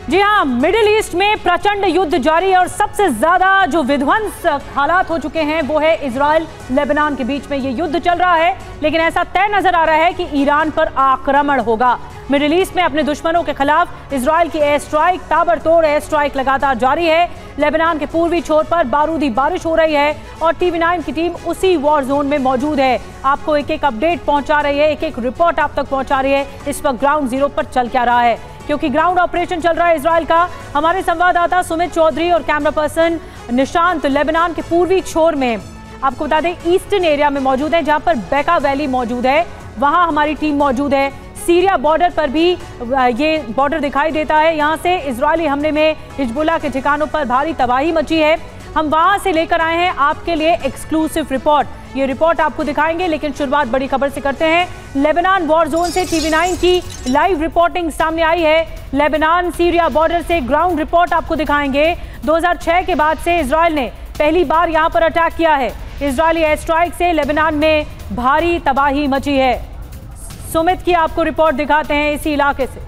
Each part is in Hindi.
जी हाँ, मिडिल ईस्ट में प्रचंड युद्ध जारी है और सबसे ज्यादा जो विध्वंस हालात हो चुके हैं वो है इजराइल लेबनान के बीच में ये युद्ध चल रहा है। लेकिन ऐसा तय नजर आ रहा है कि ईरान पर आक्रमण होगा। मिडिल ईस्ट में अपने दुश्मनों के खिलाफ इजराइल की एयर स्ट्राइक, ताबड़तोड़ एयर स्ट्राइक लगातार जारी है। लेबनान के पूर्वी छोर पर बारूदी बारिश हो रही है और TV9 की टीम उसी वॉर जोन में मौजूद है। आपको एक एक अपडेट पहुंचा रही है, एक एक रिपोर्ट आप तक पहुंचा रही है इस वक्त ग्राउंड जीरो पर चल क्या रहा है, क्योंकि ग्राउंड ऑपरेशन चल रहा है इजराइल का। हमारे संवाददाता सुमित चौधरी और कैमरा पर्सन निशांत लेबनान के पूर्वी छोर में, आपको बता दें ईस्टर्न एरिया में मौजूद है जहां पर बेका वैली मौजूद है, वहां हमारी टीम मौजूद है। सीरिया बॉर्डर पर भी ये बॉर्डर दिखाई देता है। यहां से इजरायली हमले में हिजबुल्लाह के ठिकानों पर भारी तबाही मची है। हम वहां से लेकर आए हैं आपके लिए एक्सक्लूसिव रिपोर्ट। ये रिपोर्ट आपको दिखाएंगे, लेकिन शुरुआत बड़ी खबर से करते हैं। लेबनान वॉर जोन से TV9 की लाइव रिपोर्टिंग सामने आई है। लेबनान सीरिया बॉर्डर से ग्राउंड रिपोर्ट आपको दिखाएंगे। 2006 के बाद से इजराइल ने पहली बार यहां पर अटैक किया है। इजरायली एयर स्ट्राइक से लेबनान में भारी तबाही मची है। सुमित की आपको रिपोर्ट दिखाते हैं इसी इलाके से।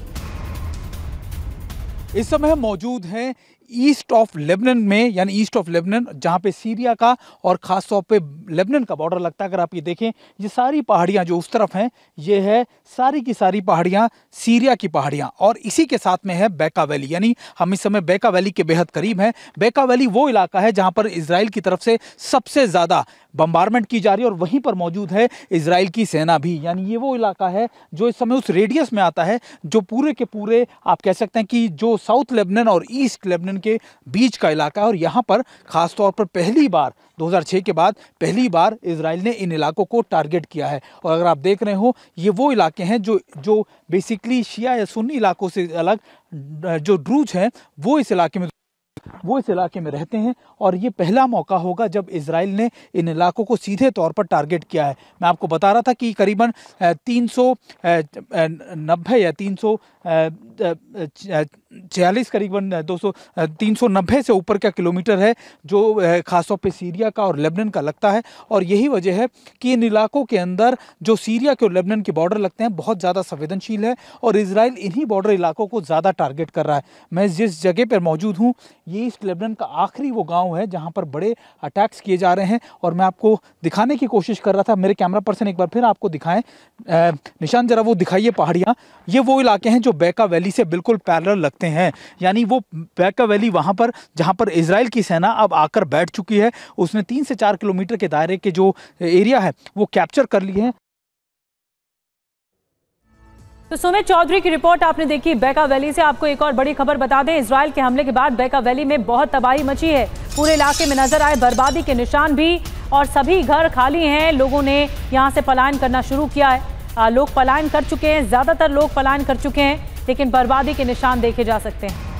इस समय हम मौजूद हैं ईस्ट ऑफ लेबनान में, यानी ईस्ट ऑफ लेबनान, जहां पे सीरिया का और खास तौर पे लेबनान का बॉर्डर लगता है। अगर आप ये देखें, ये सारी पहाड़ियां जो उस तरफ हैं, ये है सारी की सारी पहाड़ियां सीरिया की पहाड़ियां, और इसी के साथ में है बेका वैली, यानी हम इस समय बेका वैली के बेहद करीब हैं। बेका वैली वो इलाका है जहां पर इजराइल की तरफ से सबसे ज़्यादा बम्बारमेंट की जा रही है, और वहीं पर मौजूद है इजराइल की सेना भी। यानी ये वो इलाका है जो इस समय उस रेडियस में आता है जो पूरे के पूरे आप कह सकते हैं कि जो साउथ लेबनान और ईस्ट लेबनान के बीच का इलाका है। और यहाँ पर खास तौर पर पहली बार 2006 के बाद पहली बार इजराइल ने इन इलाकों को टारगेट किया है। और अगर आप देख रहे हो, ये वो इलाके हैं जो बेसिकली शिया या सुन्नी इलाकों से अलग, जो ड्रूज हैं वो इस इलाके में रहते हैं। और ये पहला मौका होगा जब इजराइल ने इन इलाकों को सीधे तौर पर टारगेट किया है। मैं आपको बता रहा था कि करीबन 390 या 346 करीबन 390 से ऊपर का किलोमीटर है जो खासतौर पे सीरिया का और लेबनान का लगता है। और यही वजह है कि इन इलाकों के अंदर जो सीरिया के और लेबनान के बॉर्डर लगते हैं बहुत ज़्यादा संवेदनशील है, और इजराइल इन्हीं बॉर्डर इलाकों को ज़्यादा टारगेट कर रहा है। मैं जिस जगह पर मौजूद हूँ, ये ईस्ट लेबनान का आखिरी वो गांव है जहां पर बड़े अटैक्स किए जा रहे हैं, और मैं आपको दिखाने की कोशिश कर रहा था। मेरे कैमरा पर्सन एक बार फिर आपको दिखाएं, निशान जरा वो दिखाइए पहाड़ियां। ये वो इलाके हैं जो बेका वैली से बिल्कुल पैरेलल लगते हैं, यानी वो बेका वैली वहां पर जहां पर इजराइल की सेना अब आकर बैठ चुकी है, उसने 3 से 4 किलोमीटर के दायरे के जो एरिया है वो कैप्चर कर लिए हैं। तो सुमित चौधरी की रिपोर्ट आपने देखी बेका वैली से। आपको एक और बड़ी खबर बता दें, इजराइल के हमले के बाद बेका वैली में बहुत तबाही मची है। पूरे इलाके में नजर आए बर्बादी के निशान भी, और सभी घर खाली हैं। लोगों ने यहां से पलायन करना शुरू किया है। लोग पलायन कर चुके हैं, ज्यादातर लोग पलायन कर चुके हैं, लेकिन बर्बादी के निशान देखे जा सकते हैं।